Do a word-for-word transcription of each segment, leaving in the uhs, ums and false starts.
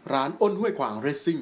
ร้านอ้นห้วยขวางเรซซิ่ง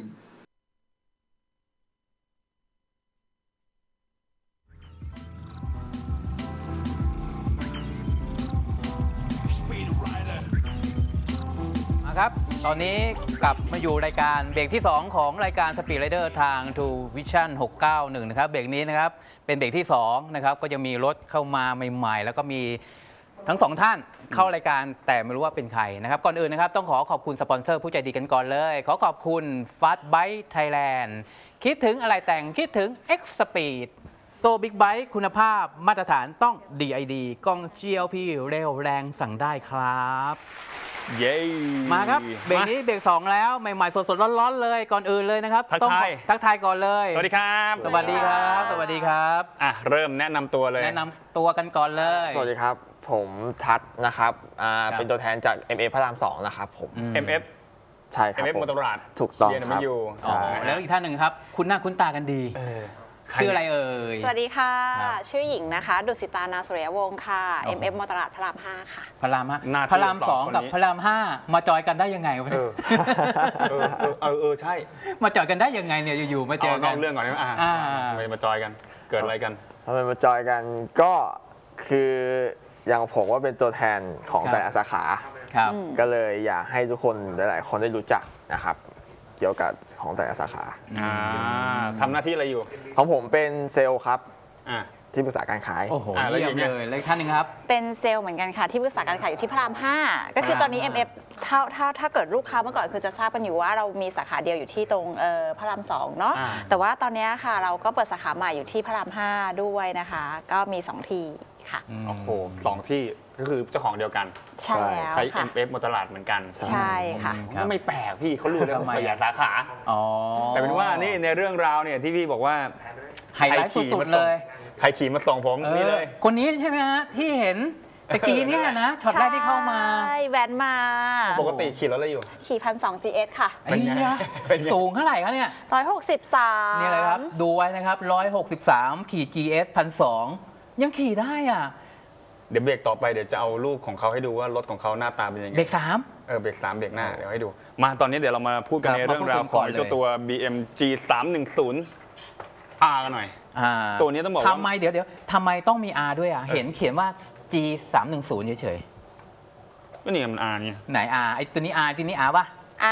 ครับตอนนี้กลับมาอยู่รายการเบรกที่สองของรายการ Speed Rider ทาง True Vision หกเก้าหนึ่งนะครับเบรกนี้นะครับเป็นเบรกที่สองนะครับก็จะมีรถเข้ามาใหม่ๆแล้วก็มีทั้งสองท่านเข้ารายการแต่ไม่รู้ว่าเป็นใครนะครับก่อนอื่นนะครับต้องขอขอบคุณสปอนเซอร์ผู้ใจดีกันก่อนเลยขอขอบคุณ Fast Bike Thailand คิดถึงอะไรแต่งคิดถึง X Speed โซบิ๊กไบค์คุณภาพมาตรฐานต้อง ดี ไอ ดี กล้อง จี แอล พี เร็วแรงสั่งได้ครับเย้มาครับเบรกนี้เบรกสองแล้วใหม่ๆสดๆร้อนๆเลยก่อนอื่นเลยนะครับทักทายทักทายก่อนเลยสวัสดีครับสวัสดีครับสวัสดีครับอ่ะเริ่มแนะนำตัวเลยแนะนำตัวกันก่อนเลยสวัสดีครับผมทัศน์นะครับอ่าเป็นตัวแทนจาก เอ็ม เอฟ พระรามสองนะครับผมเอ็ม เอฟใช่ครับเอ็ม เอฟ มอเตอร์ราดถูกต้องครับใช่แล้วอีกท่านหนึ่งครับคุณหน้าคุณตากันดีชื่ออะไรเอ่ยสวัสดีค่ะชื่อหญิงนะคะดุสิตานาสุริยวงศ์ค่ะ เอ็ม เอฟ มอเตอร์ราดพระรามห้าค่ะพระรามห้าพระรามสองกับพระรามห้ามาจอยกันได้ยังไงวะเนี่ยเออเออเออใช่มาจอยกันได้ยังไงเนี่ยอยู่ๆมาเจอกันเอาเรื่องก่อนนะอ่าทำไมมาจอยกันเกิดอะไรกันทำไมมาจอยกันก็คืออย่างผมว่าเป็นตัวแทนของแต่ละสาขาก็เลยอยากให้ทุกคนหลายๆคนได้รู้จักนะครับเกี่ยวกับของแต่ละสาขาทำหน้าที่อะไรอยู่ของผมเป็นเซลล์ครับที่ปรึกษาการขายโอ้โหเยี่ยมเลยแล้วท่านหนึ่งครับเป็นเซลล์เหมือนกันค่ะที่ปรึกษาการขายอยู่ที่พระรามห้าก็คือตอนนี้ เอ็ม เอฟ ถ้าถ้าถ้าเกิดลูกค้าเมื่อก่อนคือจะทราบกันอยู่ว่าเรามีสาขาเดียวอยู่ที่ตรงพระรามสองเนาะแต่ว่าตอนนี้ค่ะเราก็เปิดสาขาใหม่อยู่ที่พระรามห้าด้วยนะคะก็มีสองที่ค่ะโอ้โหสองที่ก็คือเจ้าของเดียวกันใช่ใช้ เอ็ม เอฟ มอเตอร์ราดเหมือนกันใช่ค่ะไม่แปลกพี่เขารู้แล้วว่าอย่าสาขาแต่เป็นว่านี่ในเรื่องราวเนี่ยที่พี่บอกว่าไฮไลท์สุดๆเลยใครขี่มาส่งผมนี่เลยคนนี้ใช่ไหมฮะที่เห็นตะกี้เนี่ยนะช็อตแรกที่เข้ามาใช่แวนมาปกติขี่รถอะไรอยู่ขี่พันสอง จี เอส ค่ะเป็นไงสูงเท่าไหร่คะเนี่ยร้อยหกสิบสามนี่เลยครับดูไว้นะครับร้อยหกสิบสามขี่ จี เอส พันสองยังขี่ได้อ่ะเดี๋ยวเบรกต่อไปเดี๋ยวจะเอารูปของเขาให้ดูว่ารถของเขาหน้าตาเป็นยังไงเบรกสามเออเบรกสามเบรกหน้าเดี๋ยวให้ดูมาตอนนี้เดี๋ยวเรามาพูดกันในเรื่องราวของเจ้าตัว บี เอ็ม จี สามหนึ่งศูนย์ อาร์ กันหน่อยตัวนี้ต้องบอกว่าทำไมเดี๋ยวเดี๋ยวทำไมต้องมี R ด้วยอ่ะเห็นเขียนว่า จี สามหนึ่งศูนย์ เฉยๆก็นี่มัน R เนี่ยไหน R ไอ้ตัวนี้ R ตัวนี้ R ป่ะ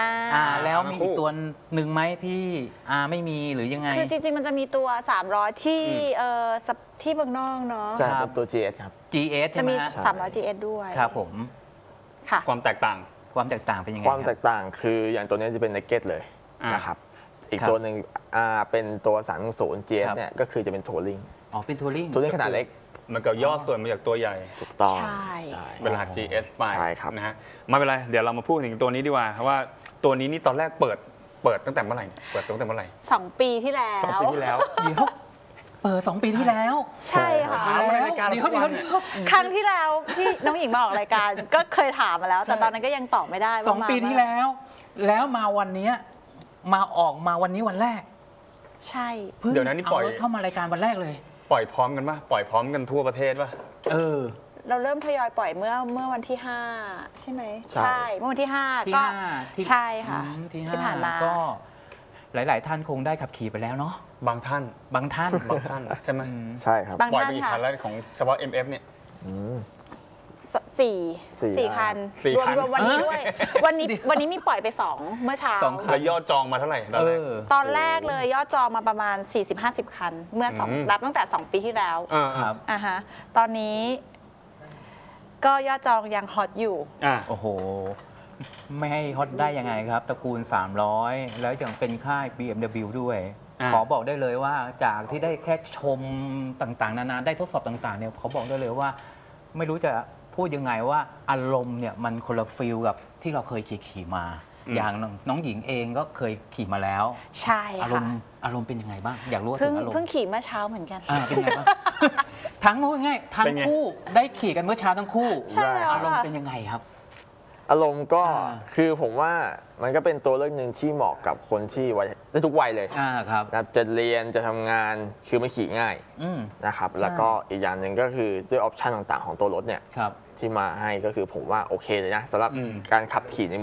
R แล้วมีอีกตัวหนึ่งไหมที่ R ไม่มีหรือยังไงคือจริงๆมันจะมีตัวสามร้อยที่เอ่อที่เมืองนอกเนาะใช่เป็นตัว จี เอส ครับจี เอสจะมีสามร้อย จี เอส ด้วยครับผมค่ะความแตกต่างความแตกต่างเป็นยังไงความแตกต่างคืออย่างตัวนี้จะเป็น naked เลยนะครับอีกตัวหนึ่งเป็นตัวสามหนึ่งศูนย์ จี เอส เนี่ยก็คือจะเป็นทัวริงอ๋อเป็นทัวริงทัวริงขนาดเล็กมันก็ย่อส่วนมาจากตัวใหญ่ถูกต้องใช่เป็นรหัส จี เอส ไปใช่ครับนะฮะไม่เป็นไรเดี๋ยวเรามาพูดถึงตัวนี้ดีกว่าว่าตัวนี้นี่ตอนแรกเปิดเปิดตั้งแต่เมื่อไหร่เปิดตั้งแต่เมื่อไหร่สองปีที่แล้วสองปีที่แล้วเดี๋ยวเปิดสองปีที่แล้วใช่ค่ะในรายการเดี๋ยวเดี๋ยวครั้งที่แล้วที่น้องหญิงมาออกรายการก็เคยถามมาแล้วแต่ตอนนั้นก็ยังตอบไม่ได้สองปีที่แล้วแล้วมาวันนี้มาออกมาวันนี้วันแรกใช่เดี๋ยวนั้นนี่ปล่อยเข้ามารายการวันแรกเลยปล่อยพร้อมกันป่ะปล่อยพร้อมกันทั่วประเทศป่ะเออเราเริ่มทยอยปล่อยเมื่อเมื่อวันที่ห้าใช่ไหมใช่เมื่อวันที่ห้าก็ใช่ค่ะที่ผ่านมาก็หลายๆท่านคงได้ขับขี่ไปแล้วเนาะบางท่านบางท่านบางท่านใช่ไหมใช่ครับปล่อยไปกี่คันแล้วของเฉพาะ เอ็ม เอฟ เนี่ยสี่สี่คันรวมรวมวันนี้ด้วยวันนี้วันนี้มีปล่อยไปสองเมื่อเช้าแล้วยอดจองมาเท่าไหร่ตอนแรกตอนแรกเลยยอดจองมาประมาณ สี่สิบห้าสิบ คันเมื่อสองรับตั้งแต่สองปีที่แล้วครับอ่าฮะตอนนี้ก็ยอดจองยังฮอตอยู่โอ้โหไม่ให้ฮอตได้ยังไงครับตระกูลสามร้อยแล้วยังเป็นค่าย บี เอ็ม ดับเบิลยู ด้วยขอบอกได้เลยว่าจากที่ได้แค่ชมต่างๆนานาได้ทดสอบต่างๆเนี่ยเขาบอกได้เลยว่าไม่รู้จะพูดยังไงว่าอารมณ์เนี่ยมันคนละฟีลกับที่เราเคยขี่ขี่มาอย่างน้องหญิงเองก็เคยขี่มาแล้วใช่ค่ะอารมณ์อารมณ์เป็นยังไงบ้างอยากรู้ถึงอารมณ์เพิ่งขี่เมื่อเช้าเหมือนกันเป็นยังไงบ้างทั้งพูดง่ายทั้งคู่ได้ขี่กันเมื่อเช้าทั้งคู่อารมณ์เป็นยังไงครับอารมณ์ก็คือผมว่ามันก็เป็นตัวเลือกหนึ่งที่เหมาะกับคนที่วัยได้ทุกวัยเลยนะครับจะเรียนจะทำงานคือไม่ขี่ง่ายนะครับแล้วก็อีกอย่างหนึ่งก็คือด้วยออปชันต่างๆของตัวรถเนี่ยที่มาให้ก็คือผมว่าโอเคเลยนะสำหรับการขับขี่ในเมือง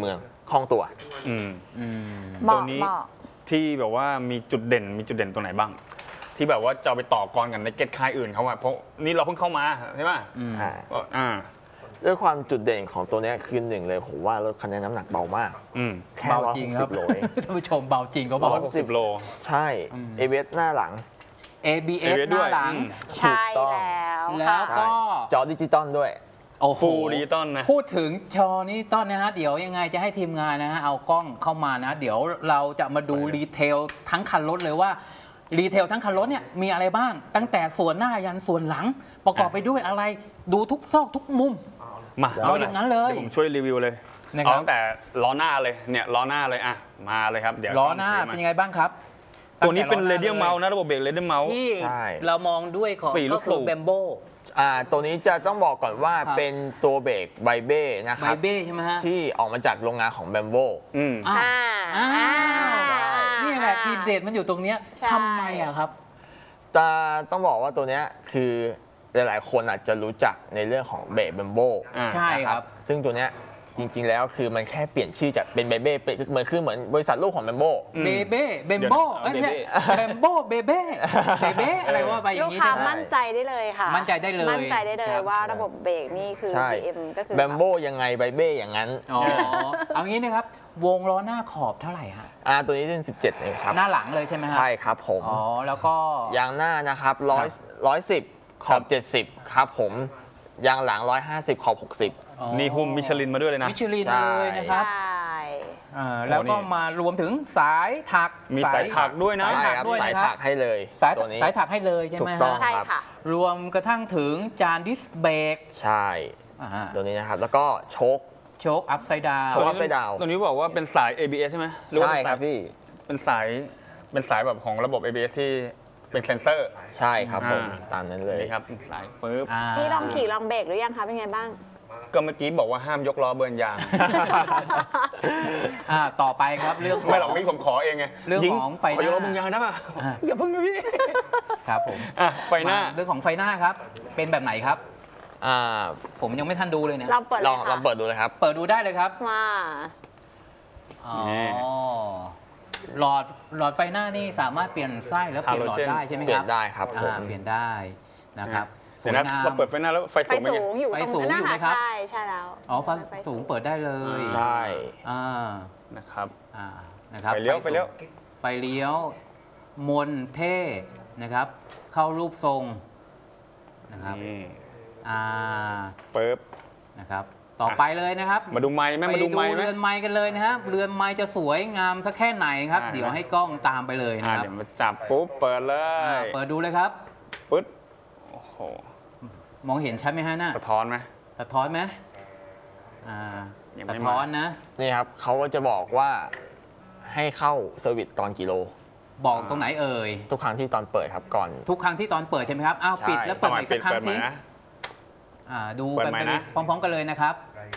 คล่องตัวอืมอืมเหมาะตัวนี้เหมาะที่แบบว่ามีจุดเด่นมีจุดเด่นตัวไหนบ้าง ที่แบบว่าจะเอาไปต่อกรกันในเก็ตค่ายอื่นเขาอะเพราะนี่เราเพิ่งเข้ามาใช่ไหมอืมอ่าก็อ่าด้วยความจุดเด่นของตัวเนี้ยคือหนึ่งเลยผมว่ารถคันนี้น้ำหนักเบามากอืมแค่เบาร้อยจริหงกคสิรับบโลเองท่านผู้ชมเบาจริงก็ร้เบาอยหกสิบโลใช่อืมเอ บี เอส หน้าหลังเอ บี เอสเอหน้าหลังอืมใช่ถูกต้องแล้วแล้วค่ะก็จอดิจิตอลด้วยโอ้โหฟูลดิจิตอลนะพูดถึงจอนี้ต้นนะฮะ เดี๋ยวยังไงจะให้ทีมงานนะฮะ เอากล้องเข้ามานะ เดี๋ยวเราจะมาดูรีเทลทั้งคันรถเลยว่ารีเทลทั้งคันรถเนี่ยมีอะไรบ้าง ตั้งแต่ส่วนหน้ายันส่วนหลัง ประกอบไปด้วยอะไรดูทุกซอกทุกมุมมาเอาอย่างนั้นเลยดี๋วผมช่วยรีวิวเลยนะครับเอาตั้งแต่ล้อหน้าเลยเนี่ยล้อหน้าเลยอ่ะมาเลยครับเดี๋ยวล้อหน้าถืเป็นมยังไงบ้างครับตัวนี้เป็นตั้งเรแต่เดียล้ลอหเมาน้ส์นะระบบเบรกเรเดียลเมาส์ที่ใช่เรามองด้วยของสี่ลูก็กคืสูอบ แบมโบอ่าตัวนี้จะต้องบอกก่อนว่าครับเป็นตัวเบรกไบเบ้นะคไบรับเบ้ใช่ไหมฮะที่ออกมาจากโรงงานของแบมโบอืมอ้าวอ่าอ้าวอ่านี่แหละทีเด็ดมันอยู่ตรงเนี้ยใช่ทำไมอะครับแต่ต้องบอกว่าตัวเนี้ยคือหลายๆคนอาจจะรู้จักในเรื่องของเบรกแบมโบอ่าใช่ครับซึ่งตัวเนี้ยจริง ๆ แล้วคือมันแค่เปลี่ยนชื่อจากเป็นเบเบ้เป็นเหมือนคือเหมือนบริษัทลูกของแบมโบอืมเบเบ้เบมโบเดี๋ยวนะเอ้ยเนี่ยเบมโบเบเบ้เบเบ้อะไรว่าไปอย่าลูงกนี้ค้าใช่ไหมมั่นใจได้เลยค่ะมั่นใจได้เลยมั่นใจได้เลยครับว่าระบบเบรกนี่คือใช่บี เอ็ม ก็คือแบมโบยังไงไบเบ้อย่างนั้นอ๋อเอางี้นะครับ วงล้อหน้าขอบเท่าไหร่ฮะอ่าตัวนี้เป็นสิบเจ็ดเองครับหน้าหลังเลยใช่ไหมฮะใช่ครับผมอ๋อแล้วก็ยางหน้านะครับร้อยร้อยสิบขอบเจ็ดสิบครับผมยางหลังร้อยห้าสิบขอบหกสิบอ๋อนี่หุ้มมิชลินมาด้วยเลยนะมิชลินใช่เลยนะครับใช่อ่าแล้วก็โอ้นี่มารวมถึงสายถักมีสายถักด้วยนะสายใช่ถักครับด้วยสายนะคถัรับกให้เลยสายตัวนี้สายถักให้เลยใช่ไหมถูกต้องฮะใช่ค่ะรวมกระทั่งถึงจานดิสเบรกใช่อ่าตัวนี้นะครับแล้วก็โชคโชคอัพไซด์ดาวโชค upside down ตัวนี้บอกว่าเป็นสาย เอ บี เอส ใช่ไหมหอว่าใช่เป็นคสารัยบพี่เป็นสายเป็นสายแบบของระบบ เอ บี เอส ที่เป็นเซนเซอร์ใช่ครับผมอ่าตามนั้นเลยนี่ครับเป็นสายปึ๊บอ่าพี่ลองขี่ลองเบรกหรือยังคะเป็นไงบ้างก็เมื่อกี้บอกว่าห้ามยกล้อเบิร์นยางอ่าต่อไปครับเรื่องของไม่หรอกนี่ผมขอเองไงเรื่องยิของไฟหน้าขอยกล้อเบิร์นยางได้ป่ะอ่าอย่าเพิ่งนะพี่ครับผมอ่ะไฟหน้ามาเรื่องของไฟหน้าครับ เป็นแบบไหนครับอ่าผมยังไม่ทันดูเลยเนี่ยเราเปิดลเลองยลค่ะองเปิดดูเลยครับเปิดดูได้เลยครับมาอ๋อนี่หลอดหลอดไฟหน้านี่สามารถเปลี่ยนไส้แล้วเปลี่ยนหลอด Halogen ได้ใช่ไหมเปลี่คยรันบได้ครับผมอ่าเปลี่ยนได้นะครับสเดี๋วยยวนะงามเราเปิดไฟหน้าแล้วไฟไฟสูงเป็นสูไงงอยู่ไฟตรงสูงนั้นอยู่ไหมนะครับ ใช่ใช่แล้วอ๋อไฟสูงเปิดได้เลยใช่อ่านะครับอ่านะครับไฟเลี้ยวสูงไฟเลี้ยวไฟเลี้ยว มนเท่นะครับ เข้ารูปทรงนะครับนี่อ่าปึ๊บนะครับ ต่อไปเลยนะครับมาดูไม้ไหมมาดูไม้ไหมเรือนไม้กันเลยนะครับเรือนไม้จะสวยงามสักแค่ไหนครับอ่าเดี๋ยวให้กล้องตามไปเลยนะอ่าครับเดี๋ยวมาจับปุ๊บเปิดเลอ่าย เปิดดูเลยครับปึ๊ดโอ้โหมองเห็นชัดไหมฮะน่ะสะท้อนไหมสะท้อนไหมอ่ายังไม่สะมาท้อนนะนี่ครับเขาก็จะบอกว่าให้เข้าเซอร์วิสตอนกิโลบอกตรงไหนเอ่ยทุกครั้งที่ตอนเปิดครับก่อนทุกครั้งที่ตอนเปิดใช่ไหมครับ อ้าวใช่ปิดแล้วเปิดเอาใหม่อีกสักครั้งปิดเปิดใหม่สินะอ่าดูเปิดกันใหม่ไปเลยนะพร้อมๆกันเลยนะครับ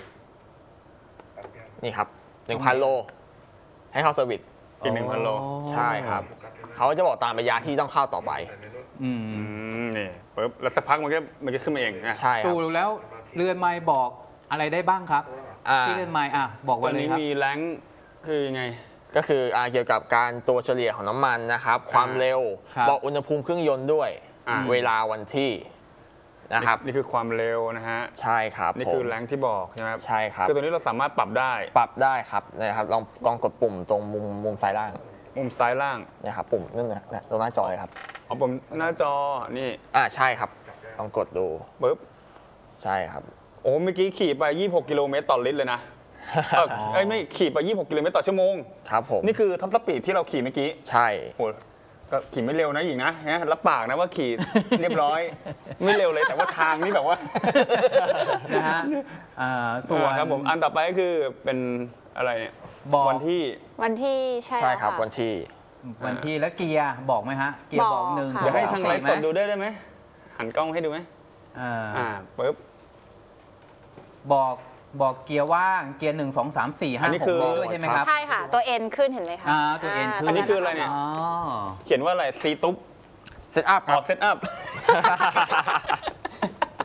นี่ครับหนึ่งพันโล ให้เข้าเซอร์วิสอีกหนึ่งพันโลใช่ครับเขาจะบอกตามระยะที่ต้องเข้าต่อไปอืมอืมนี่ปึ๊บแล้วสักพักมันก็มันก็ขึ้นมาเองนะใช่ครัดูบแล้วเรือนไม้บอกอะไรได้บ้างครับอ่าที่เรือนไม้อ่ะบอกตไว้อนเลยนี้ครับมีแรงค์คือยังไงก็คืออ่าเกี่ยวกับการตัวเฉลี่ยของน้ำมันนะครับ ความเร็วครับบอกอุณหภูมิเครื่องยนต์ด้วยอ่าเวลาวันที่นะครับนี่คือความเร็วนะฮะใช่ครับนี่ผมคือแรงค์ที่บอกใช่ไหมครับใช่ครับคือตัวนี้เราสามารถปรับได้ปรับได้ครับนะครับลองลองกดปุ่มตรงมุมมุมซ้ายล่างมุมซ้ายล่างนะครับปุ่มนั่นนะนะตรงหน้าจอเลยครับเอาผมหน้าจอนี่อ่าใช่ครับลองกดดูปึ๊บใช่ครับโอ้เมื่อกี้ขี่ไปยี่สิบหกกิโลเมตรต่อลิตรเลยนะเอ้ยเอ้ยไม่ขี่ไปยี่สิบหกกิโลเมตรต่อชั่วโมงครับผมนี่คือท็อปสปีดที่เราขี่เมื่อกี้ใช่โอ้ก็ขี่ไม่เร็วนะหญิงนะนะรับปากนะว่าขี่ เรียบร้อย ไม่เร็วเลยแต่ว่าทางนี่แบบว่านะฮะอ่าส่วนครับผมอันต่อไปก็คือเป็นอะไรเนี่ยบอกวันที่วันที่ใช่ใช่แล้วครับค่ะวันที่วันที่แล้วเกียร์บอกไหมฮะ เกียร์บอกบอกหนึ่งค่ะเดี๋ยวให้ทางไลสี่ฟ์ไหมสดดูได้ได้ไหมหันกล้องให้ดูไหมอ่าอ่าปึ๊บบอกบอกเกียร์ว่างเกียร์หนึ่งสองสามสี่ห้าอันนี้หคืกอมีด้วยใช่ไหมครับใช่ค่ะ ตัว N ขึ้นเห็นไหมคะอ่าตัว N ขึ้นอันนี้คืออะไรเนี่ยอ๋อเขียนว่าอะไรซีตุ๊บเซตอัพอครัอบ เซตอัพ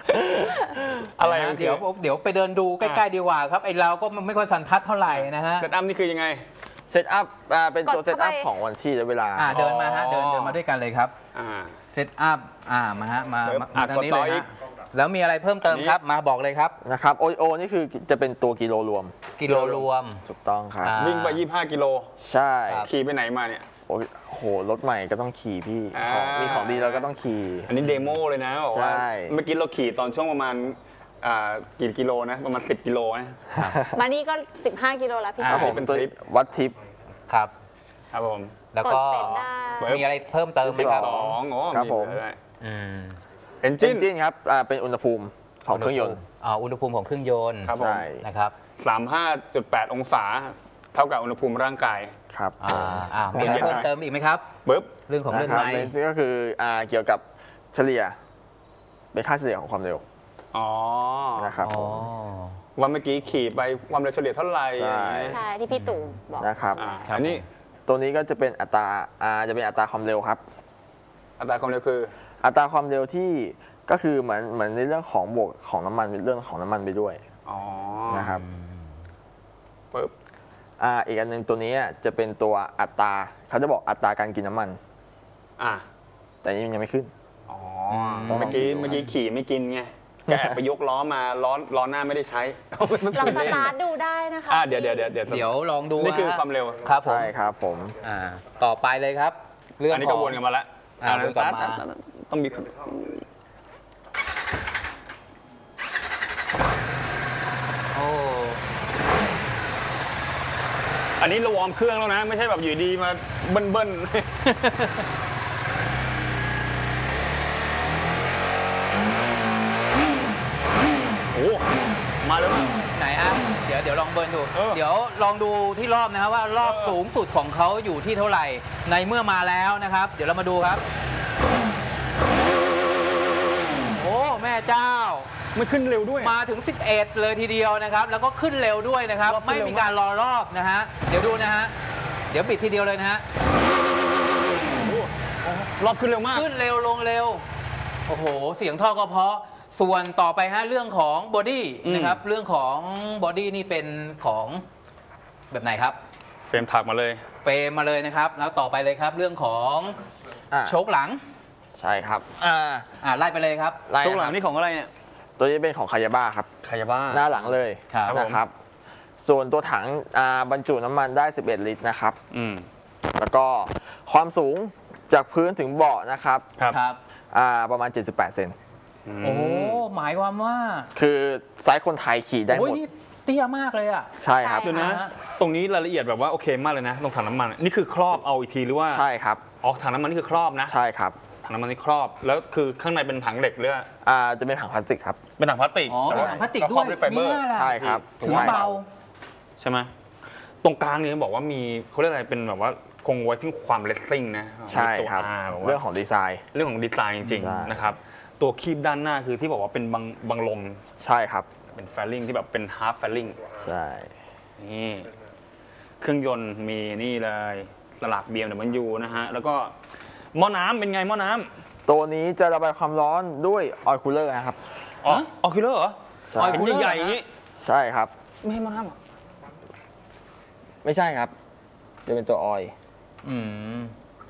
อะไรนะมันคือเดี๋ยวเดี๋ยวไปเดินดูใกล้ๆดีกว่าครับไอเราก็ไม่ค่อยสันทัดเท่าไหร่นะฮะเซตอัพนี่คือยังไงเซตอัพเป็นตัวกดเซตเข้าอัพไปของวันที่และเวลาอ่าเดินมาฮะเดินเดินมาด้วยกันเลยครับอ่าเซตอัพอ่ามาฮะมาเดี๋ยวมาอ่ะทางนี้กดต่เลอย อีฮะกแล้วมีอะไรเพิ่มเติมอันนี้ครับมาบอกเลยครับนะครับโอโอนี่คือจะเป็นตัวกิโลรวมกิโลรวมถูกต้องครับอ่าวิ่งไปยี่สิบห้ากิโลใช่ครับขี่ไปไหนมาเนี่ยโอ้โหรถใหม่ก็ต้องขี่พี่อ่าของมีของดีเราก็ต้องขี่อันนี้เดโมเลยนะบอกว่าใช่เมื่อกี้เราขี่ตอนช่วงประมาณอ่ากี่กิโลนะประมาณสิบกิโลนะมานี่ก็ สิบห้า กิโลแล้วพี่อ่าครับผมเป็นตัวทริปวัดทิปครับครับผมแล้วกดก็เสร็จได้มีอะไรเพิ่มเติมไหมครับสองโอ้ครับผมอืมเอนจิจินนจินครับอ่าเป็นอุณหภูมิของเครื่องยนต์อ่าอุณหภูมิของเครื่องยนต์ครับผมใช่นะครับสามห้าจุดแปดองศา เท่ากับอุณหภูมิร่างกายครับอ่าอ่ามีอะไรเย็นหน่อยเพิ่มเติมอีกไหมครับปึ๊บเรื่องของเรื่องนะครัในนี่ก็คืออ่าเกี่ยวกับเฉลี่ยเป็นค่าเฉลี่ยของความเร็วอ๋อนะครับอ๋อว่าเมื่อกี้ขี่ไปความเร็วเฉลี่ยเท่าไหร่ใช่ใช่ที่พี่ตู่บอกนะครับอ่าครับอันนี้ตัวนี้ก็จะเป็นอัตราอ่าจะเป็นอัตราความเร็วครับอัตราความเร็วคืออัตราความเร็วที่ก็คือเหมือนเหมือนในเรื่องของบวกของน้ำมันเรื่องของน้ำมันไปด้วยอ๋อนะครับปึ๊บอ่าอีกอันหนึ่งตัวนี้จะเป็นตัวอัตราเขาจะบอกอัตราการกินน้ำมันอ่ะแต่นี่มันยังไม่ขึ้นอ๋อต้องเมื่อกี้ลองดูเมื่อกี้ขี่ไม่กินไงแกแอบไปยกล้อมาล้อล้อหน้าไม่ได้ใช้ลองสตาร์ทดูได้นะคะอ่ะเดี๋ยวเดี๋ยวเดี๋ยวเดี๋ยวเดี๋ยวลองดูนี่คือฮะความเร็วครับผมใช่ครับผมอ่าต่อไปเลยครับ เรื่องอันนี้ขก็องวนกันมาแล้วอ่าวนกลับมาต้องมีโอ้อันนี้เราวอร์มเครื่องแล้วนะ ไม่ใช่แบบอยู่ดีมาเบิ้ลเบิ้ล โอ้มาแล้วนะไหนฮะเดี๋ยวเดี๋ยวลองเบิร์นดูเออเดี๋ยวลองดูที่รอบนะครับว่ารอบเออสูงสุดของเขาอยู่ที่เท่าไหร่ ในเมื่อมาแล้วนะครับ เดี๋ยวเรามาดูครับ โอ้แม่เจ้ามันขึ้นเร็วด้วยมาถึง สิบเอ็ด เลยทีเดียวนะครับ แล้วก็ขึ้นเร็วด้วยนะครับรอบขึ้นไม่เร็วมีการรอรอบนะฮะเดี๋ยวดูนะฮะเดี๋ยวปิดทีเดียวเลยนะฮะรอบขึ้นเร็วมากขึ้นเร็วลงเร็วโอ้โหเสียงท่อก็เพราะส่วนต่อไปฮะเรื่องของบอดี้อืมนะครับเรื่องของบอดี้นี่เป็นของแบบไหนครับเฟรมถักมาเลยเฟรมมาเลยนะครับ แล้วต่อไปเลยครับเรื่องของอ่าโชคหลังใช่ครับอ่าอ่าไล่ไปเลยครับไล่ช่วงหลังครับนี่ของอะไรเนี่ยตัวนี้เป็นของคายาบ้าครับคายาบ้าหน้าหลังเลยครับนะครับ ส่วนตัวถังอ่าบรรจุน้ำมันได้ สิบเอ็ด ลิตรนะครับอืมแล้วก็ความสูงจากพื้นถึงเบาะนะครับครับครับอ่าประมาณ เจ็ดสิบแปด เซนโอ้หมายความว่าคือไซส์คนไทยขี่ได้หโอ้ยมดนี่เตี้ยมากเลยอ่ะใช่ครับใช่เดี๋ยวนะอ่าฮะตรงนี้รายละเอียดแบบว่าโอเคมากเลยนะตรงถังน้ำมัน นี่คือครอบเอาอีกทีหรือว่าใช่ครับอ๋อถังน้ำมันนี่คือครอบนะใช่ครับถังน้ำมันนี่ครอบ แล้วคือข้างในเป็นถังเหล็กหรือว่าอ่าจะเป็นถังพลาสติกครับเป็นถังพลาสติกอ๋อแต่เป็นว่าถังพลาสติกคด้รอวบยด้วยไฟเบอร์มีหน้าล่ะใช่ครับถือใช่ว่าครัเบาบใช่ไหมตรงกลางนี่บอกว่ามีเขาเรียกอะไรเป็นแบบว่าคงไว้ที่ความเลสซิ่งนะใช่ครับตัว R แบบว่าเรื่องของดีไซน์เรื่องของดีไซน์จริงใช่ๆนะครับ ตัวคีบด้านหน้าคือที่บอกว่าเป็นบังบังลมใช่ครับเป็นแฟลิงที่แบบเป็นฮาร์ฟแฟลิงใช่นี่เครื่องยนต์มีนี่เลยสลัก บี เอ็ม ดับเบิลยู นะฮะ แล้วก็หม้อน้ำเป็นไงหม้อน้ำตัวนี้จะระบายความร้อนด้วยออยล์คูลเลอร์นะครับอ๋อฮะออคิลเลอร์เหรอใช่ออยล์เป็น cooler ใหญ่ๆอย่างนี้ใช่ครับไม่ให้หม้อน้ำเหรอไม่ใช่ครับ จะเป็นตัวออยล์อืม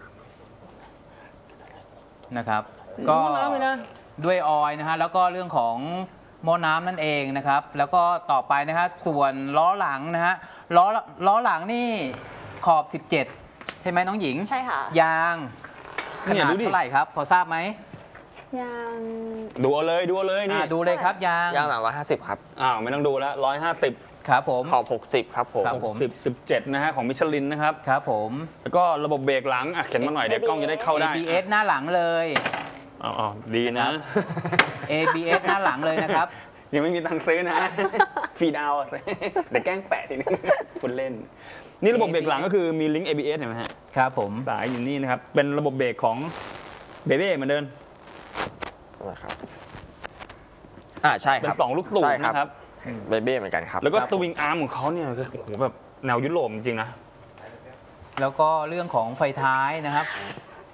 นะครับหก็ม้อน้ำเลยนะด้วยออยล์นะฮะแล้วก็เรื่องของหม้อน้ำนั่นเองนะครับ แล้วก็ต่อไปนะฮะส่วนล้อหลังนะฮะล้อล้อหลังนี่ขอบ สิบเจ็ด ใช่ไหมน้องหญิงใช่ค่ะยางขเนี่ยนาดดูดิเท่าไหร่ครับ พอทราบไหมยังดูเอาเลยดูเอาเลยนี่อ่าดูเลยครับยางยางหลังร้อยห้าสิบครับอ้าวไม่ต้องดูแล้วร้อยห้าสิบครับผมขอบหกสิบครับผมครับ ผมสิบสิบเจ็ดนะฮะของมิชลินนะครับครับผมแล้วก็ระบบเบรกหลังอ่ะเข็นมาหน่อยเดี๋ยวกล้องจะได้เข้าได้เอ บี เอส หน้าหลังเลยอ๋ออ๋อดีนะเอ บี เอส หน้าหลังเลยนะครับยังไม่มีตังค์ซื้อนะ ฟรีดาวน์เดี๋ยวแกล้งแปะทีนึงคุณเล่น นี่ระบบเบรกหลังก็คือมีลิงก์ เอ บี เอส เห็นไหมฮะครับผมสายอยู่นี่นะครับ เป็นระบบเบรกของเบเบ้เหมือนเดิมนะครับอ่าใช่คเป็นรับสองลูกสูบใช่นะครับเบเบ้เหมือนกันครับแล้วก็ครับสวิงอาร์มของเขาเนี่ยคือโอ้โหแบบแนวยุโรปจริงๆนะแล้วก็เรื่องของไฟท้ายนะครับ ไฟ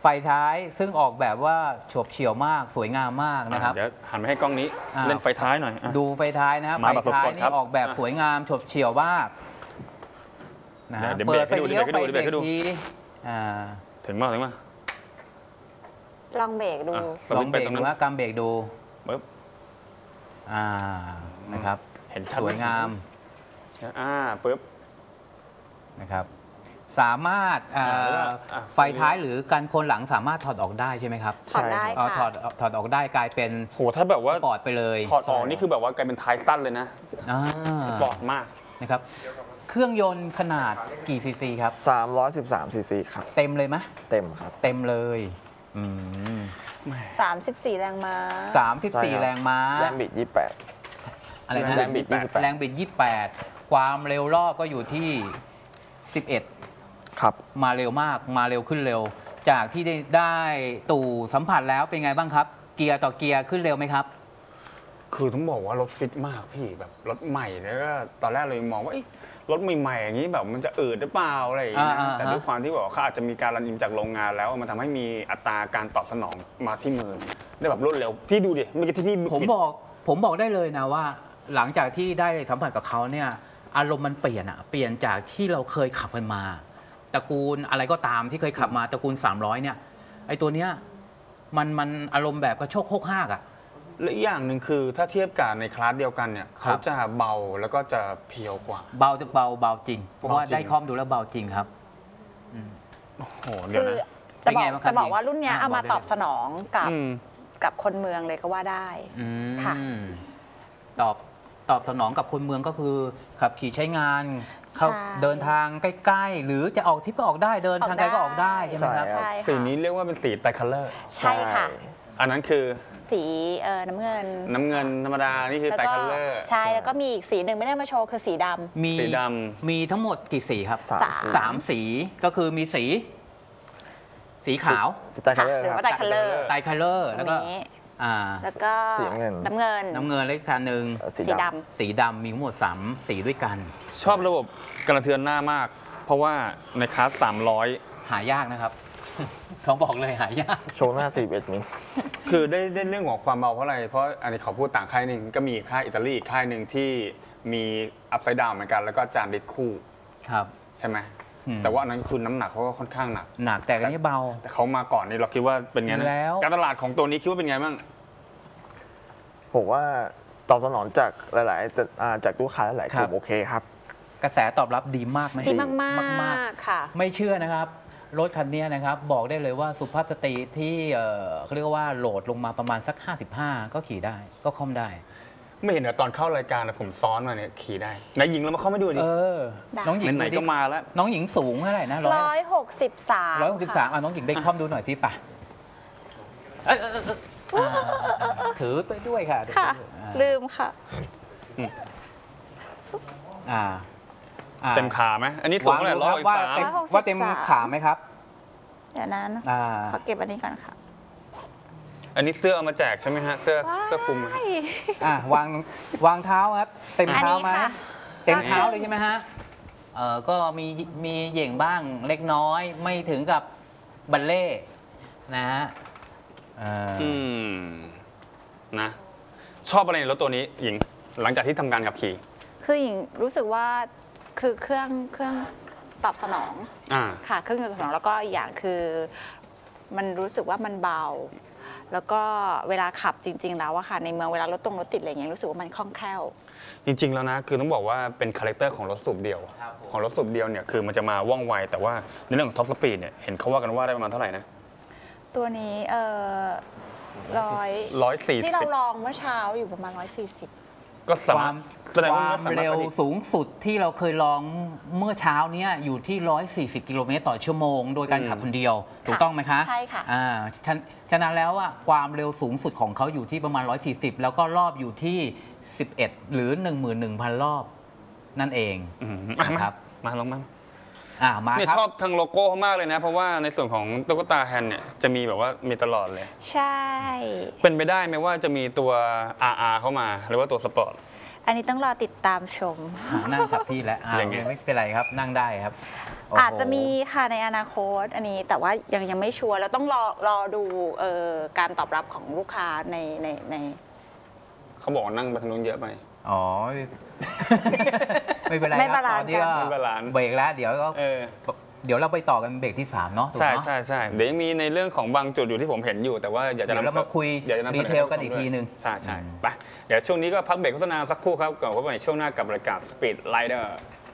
ไฟท้ายซึ่งออกแบบว่าโฉบเฉี่ยวมากสวยงามมากนะครับเดี๋ยวหันไปให้กล้องนี้อ่าเล่นไฟท้ายหน่อยอ่ะดูไฟท้ายนะครับมาไฟแบบท้ายสดๆนี่ครับออกแบบสวยงามโฉบเฉี่ยวมากนะฮะเดี๋ยวเปิดไฟเบรกให้เลี้ยวดูไฟเดี๋ยวเบรกให้เบรกดูทีอ่าถึงมากถึงมากลองเบรกดูอ่ะลองเบรกตรงดูนั้นว่ากำเบรกดูปึ๊บอ่านะครับเห็นชัดสไหมวยงามอ่าปึ๊บนะครับ สามารถอ่าอ่าแล้วก็อ่ะไฟท้ายหรือกันคนหลังสามารถถอดออกได้ใช่ไหมครับถอดได้อ๋อถอค่ะดถอดออกได้กลายเป็นโหถ้าแบบว่าสปอร์ตไปเลยถอดออกนี่คือแบบว่ากลายเป็นท้ายสั้นเลยนะอ่าสปอร์ตมากนะครับ เครื่องยนต์ขนาดกี่ซีซีครับสามร้อยสิบสามซีซีครับเต็มเลยไหมเต็มครับเต็มเลยอืมสามสิบสี่ แรงม้าสามสิบสี่ใช่ครับแรงม้าแรงบิดยี่สิบแปดอะไรนะแรงบิดยี่สิบแปดแรงบิดยี่สิบแปดความเร็วรอบก็อยู่ที่สิบเอ็ดครับมาเร็วมากมาเร็วขึ้นเร็ว จากที่ได้ได้ตู่สัมผัสแล้วเป็นไงบ้างครับ เกียร์ต่อเกียร์ขึ้นเร็วไหมครับคือต้องบอกว่ารถฟิตมากพี่แบบรถใหม่แล้วก็ตอนแรกเลยมองว่าเอ๊ะรถใหม่ๆอย่างนี้แบบมันจะอืดหรือเปล่าอะไรอย่างเงี้ยอ่านะอ่าแต่ด้วยความที่บอกว่าเขาอาจจะมีการรันอินจากโรงงานแล้วมันทำให้มีอัตราการตอบสนองมาที่มือได้แบบรวดเร็วพี่ดูดิเมื่อกี้ที่พี่ผมบอกผมบอกได้เลยนะว่า หลังจากที่ได้สัมผัสกับเขาเนี่ยอารมณ์มันเปลี่ยนอะเปลี่ยนจากที่เราเคยขับกันมาตระกูลอะไรก็ตามที่เคยขับมาตระกูลสามร้อยเนี่ยไอตัวเนี้ยมันมันอารมณ์แบบกระโชกโคกห้ากอะและอีกอย่างหนึ่งคือถ้าเทียบกับในคลาสเดียวกันเนี่ยครัเขาบจะเบาแล้วก็จะเพียวกว่าเบาจะเบาเบาจริง เพราะว่าเบาจริงได้ข้อมดูแล้วเบาจริงครับอืมโอ้โหเดี๋ยวคือนะจะเป็นบอไงกบ้างครับจะบอกว่ารุ่นเนี้ยอ่าเอามาบอกได้ตอบสนองกับอืมกับคนเมืองเลยก็ว่าได้อืมค่ะตอบตอบสนองกับคนเมืองก็คือขับขี่ใช้งานเข้าใช่เดินทางใกล้ๆ หรือจะออกทริปก็ออกได้เดินทางไกลก็ออกได้ใช่ไหมครับใช่ใช่ค่ะสีนี้เรียกว่าเป็นสีไตรคัลเลอร์ใช่ค่ะอันนั้นคือสีเอ่อน้ำเงินน้ำเงินธรรมดานี่คือแล้วไตรก็คัลเลอร์ใช่แล้วก็มีอีกสีหนึ่งไม่ได้มาโชว์คือสีดำมีสีดมีทั้งหมดกี่สีครับสามสามสีสามสีก็คือมีสี สีขาวสไตล์คัลเลอร์หรือครัว่าบไตรคัลเลอร์ไตรคัลเลอร์ตรแล้วงก็นี้อ่าแล้วก็สีน้ำเงินน้ำเงินน้ำเงินเลขคันหนึ่งเอ่อสีสีดดสีดำมีทั้งหมดสามสีด้วยกันชอบระบบกระเทือนหน้ามาก เพราะว่าในคลาสสามร้อยหายากนะครับ เขาบอกเลยหายากำโชว์หน้าสี่สิบเอ็ดมิลคือได้ได้เรื่องของความเบาเพราะอะไร เพราะอันนี้เขาพูดต่างค่ายหนึ่งก็มีค่ายอิตาลีอีกค่ายหนึ่งที่มีอัพไซด์ดาวเหมือนกัน แล้วก็จานดิสคู่ครับใช่ไหมอืมแต่ว่าอันนั้นคือน้ำหนักเขาก็ค่อนข้างหนักหนักแต่อันนี้เบาแต่เขามาก่อนนี่เราคิดว่าเป็นไงนะแล้วการตลาดของตัวนี้คิดว่าเป็นไงบ้างผมว่าตอบสนองจากหลายๆแต่อ่าจากลูกค้าหลายๆกลุ่มโอเคครับกระแสตอบรับดีมากไหมำดีมากมากๆค่ะไม่เชื่อนะครับ รถคันนี้นะครับ บอกได้เลยว่าสุภาพสตรีที่เอ่อเขาเรียกว่าโหลดลงมาประมาณสัก ห้าสิบห้า ก็ขี่ได้ก็คล่อมได้ไม่เห็นเหรอตอนเข้ารายการนะผมซ้อนมาเนี่ยขี่ได้นายหญิงเรามาเข้าไม่ดูดิเออได้น้องหญิงไหนดูๆดิก็มาแล้วน้องหญิงสูงเท่าไหร่นะร้อยร้อยหกสิบสามร้อยหกสิบสามอ่ะน้องหญิงได้คล่อมดูหน่อยสิป่ะเอยเอยเอยเอยอ่าถือไปด้วยค่ะค่ะอ่าลืมค่ะอ่าอ่าเต็มขาไหมอันนี้สูงวางเท่าไหร่ดูร้คอยรับสาว่าม เต็มร้อยหกสิบสามว่าเต็มขาไหมครับเดี๋ยวนั้นอ่าขอเก็บอันนี้ก่อนค่ะอันนี้เสื้อเอามาแจกใช่ไหมฮะ เสื้อเสื้อคลุมว้ายอ่าวางวางเท้าครับ เต็มเท้าไหมอันนี้ค่ะเต็มเท้าเลยใช่ไหมฮะเออก็มีมีเหย่งบ้างเล็กน้อยไม่ถึงกับบัลเล่นะฮะเอ่อออืมนะ ชอบอะไรในรถตัวนี้หญิง หลังจากที่ทำการขับขี่คือหญิงรู้สึกว่าคือเครื่องเครื่องตอบสนองอ่าค่ะเครื่องตอบสนองแล้วก็อีกอย่างคือ มันรู้สึกว่ามันเบา แล้วก็เวลาขับจริง ๆ แล้วอะค่ะในเมืองเวลารถตรงรถติดอะไรอย่างเงี้ยรู้สึกว่ามันคล่องแคล่วจริง ๆ แล้วนะ คือต้องบอกว่าเป็นคาแรคเตอร์ของรถสูบเดียวครับผมของรถสูบเดียวเนี่ย คือมันจะมาว่องไว แต่ว่าในเรื่องของท็อปสปีดเนี่ย เห็นเขาว่ากันว่าได้ประมาณเท่าไหร่นะตัวนี้เออร้อยร้อยสี่สิบที่เราลองเมื่อเช้าอยู่ประมาณร้อยสี่สิบก็สาความมารถแสดงคว่าวามมันก็สามารถเร็วประดิษฐ์สูงสุดที่เราเคยลองเมื่อเช้าเนี้ยอยู่ที่ หนึ่งร้อยสี่สิบ กิโลเมตรต่อชั่วโมง โดยการอืมขับคนเดียว ถูกต้องไหมคะใช่ค่ะอ่าฉะฉะนั้นแล้วอ่ะความเร็วสูงสุดของเขาอยู่ที่ประมาณ หนึ่งร้อยสี่สิบ แล้วก็รอบอยู่ที่ สิบเอ็ด หรือ หนึ่งหมื่นหนึ่งพัน รอบ นั่นเองอืมอ่ะมาครับมาลองมาอ่ามาเนี่ยครัชอบบ ทางโลโก้เขามากเลยนะ เพราะว่าในส่วนของตุ๊กตาแฮนด์เนี่ยจะมีแบบว่ามีตลอดเลยใช่เป็นไปได้ไหมว่าจะมีตัว อาร์ อาร์ เข้ามา หรือว่าตัวสปอร์ตอันนี้ต้องรอติดตามชมอ่านั่งขับที่แล้วอ่าอย่างไงไม่เป็นไรครับนั่งได้ครับอาจจะมีค่ะในอนาคตอันนี้แต่ว่ายังยังไม่ชัวร์เราต้องรอรอดูเอ่อการตอบรับของลูกค้าในในในเขาบอกนั่งไปทางนู้นเยอะไปอ๋อไม่เป็นไรครับตอนนี้ก็เบรกแล้วเดี๋ยวก็เดี๋ยวเราไปต่อกันเบรกที่สามเนาะใช่ใช่ใช่เดี๋ยวยังมีในเรื่องของบางจุดอยู่ที่ผมเห็นอยู่ แต่ว่าอยากจะนำเรามาคุยดีเทลกันอีกทีนึงใช่ใช่ไปเดี๋ยวช่วงนี้ก็พักเบรกโฆษณาสักครู่ครับก่อนพบกันในช่วงหน้ากับรายการ Speed Rider